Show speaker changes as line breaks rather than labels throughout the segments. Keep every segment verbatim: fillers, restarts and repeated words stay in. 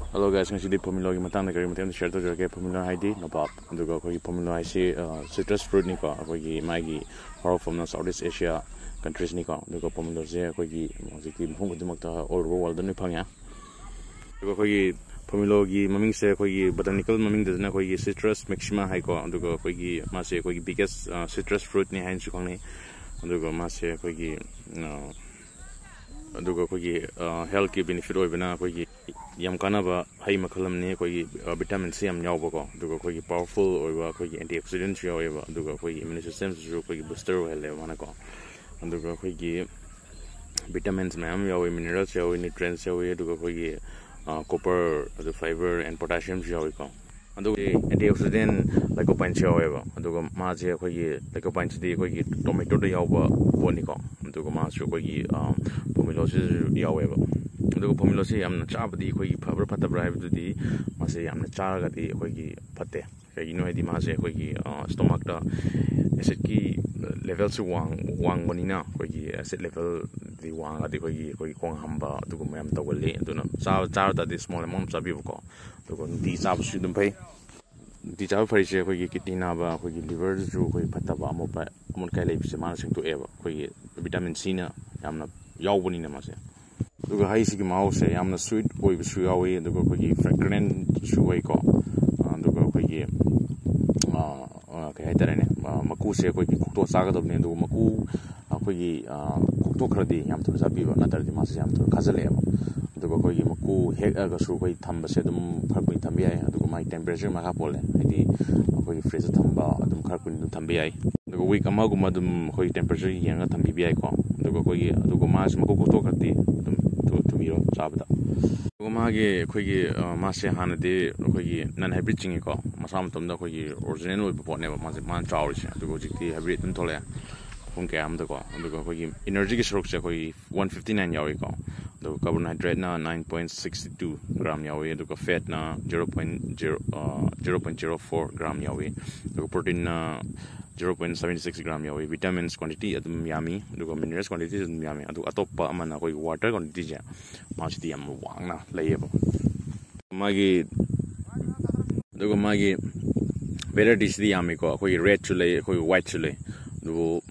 Hello guys, ngasi di Pomelo gi matang na kari matang share to jage Pomelo haidi Nobab. Aduga koi Pomelo haisi citrus fruit ni ko koi gi magi horror from Southeast Asia countries ni ko. Aduga Pomelo je koi gi mojiki mhung dumak ta all world ni phangya. Aduga koi gi Pomelo gi maming se koi gi botanical maming de na koi gi Citrus Maxima hai ko. Aduga koi gi ma se koi gi biggest uh, citrus fruit ni hain su khang ni. Aduga ma se koi gi uh, aduga koi gi uh, health ki benefit oi bana koi gi yam kanaba hai makalam ne koi vitamin C yam yaw ko aduga koi powerful oiwa koi antioxidant yawa aduga koi immune system su koi booster hele mana ko aduga koi vitamins ma'am yaw minerals yaw nutrients yaw aduga koi copper adu fiber and potassium yaw ko aduga antioxidant lycopene yawa aduga ma je koi lycopene di koi tomato da yaw ba boni ko aduga ma su koi pomelo yaw aduga Pomelo se yamna chabadi koi phabra phatabra haibdudi mase yamna charagadi koi gi phatte kai no hedi mase koi gi stomach da acid ki level su wang wang bonina koi gi acid level di wang adi koi gi koi kong hamba aduga mayam tawale aduna cha cha da di small amount chabi ko aduga di chab su dum phai di chab phai se koi gi kidney na ba koi gi liver su koi phataba amo pa amon kai lebi se mana sing to eba koi gi vitamin C na yamna yaw bonina mase aduga haisi ki mouse yamna sweet oi bisu yawi aduga koi fragrant su oi ko aduga koi ah kai haitare ne maku se koi khokto saga dobne aduga maku koi khokto khradi yam to sabi ba natar di mas yam to khazale ba aduga koi maku hek aga su koi thamba se dum kharpui thambi ai aduga mai temperature ma ka pole hadi koi freeze thamba adum kharpui dum thambi ai aduga week ama guma dum koi temperature yanga thambi bi ai ko aduga koi aduga mas maku khokto khradi dum tumiro chabda mage khoigi mase hanade khoigi nan hybrid chingi ko masam tomda khoigi original oi bone ma man chawri cha dugo jikti hybrid tum thole khung ke am da ko dugo khoigi energy ki srok cha khoi one fifty-nine yawi ko dugo carbohydrate na nine point six two gram yawi dugo fat na zero point zero four gram yawi dugo protein na zero point seven six gram yawi vitamins quantity adum yami dugo minerals quantity adum yami adu atopa amana koi water quantity ja machidi am wangna layebo magi dugo magi varieties di yami ko koi red chule koi white chule dugo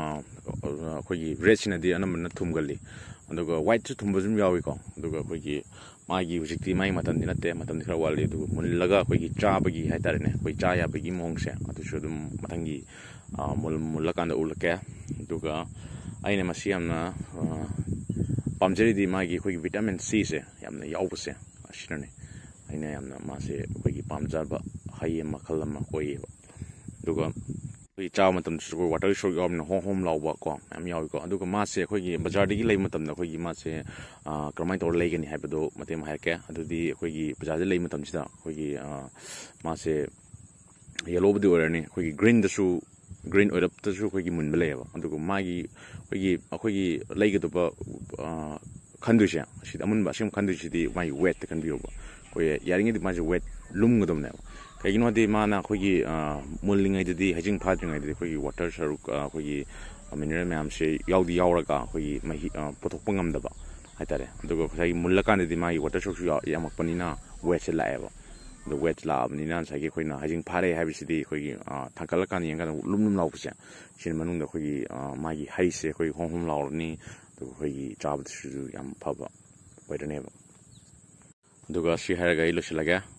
koi red china di anam na thumgali dugo white chu thumba jum yawi ko dugo koi magi hujikti mai matam dinate matam khara wali du mun laga koi cha bagi haitare ne koi cha ya bagi mongse atu shudum matangi mul mulakan ulke duga aine masi amna pamjeri di magi koi vitamin C se yamna yaubse ashinane aine yamna mase koi pamjarba haye makhalama koi duga koi cha matam su water short yam hom hom lawba ko am yawi ko aduga mase koi bazar digi lei matam na koi mase kramai tor lei gani haibado matem haike adudi koi bazar lei matam sida koi mase yellow budi orani koi green da su green oil up da su koi mun beleba aduga magi koi koi lei ga ba khandusha sida mun ba sim khandushi di mai wet kan biyo ba koi yaringi di mase wet lum godom na kaigino di mana koi mullingai di hajing phadringai di koi water saruk koi mineral ma'am se yaudi yauraga koi mahi pothok pangam da ba haitare adugo sai mullakan di mai water saruk yamak panina wet se laeba the wet lab ni nan sai koi na hajing phare habisidi koi thakalakan yanga lumlum laupsa sin manung da koi magi haise koi hom hom laurni adugo koi chab su yam phaba waitane ba adugo si haraga ilo silaga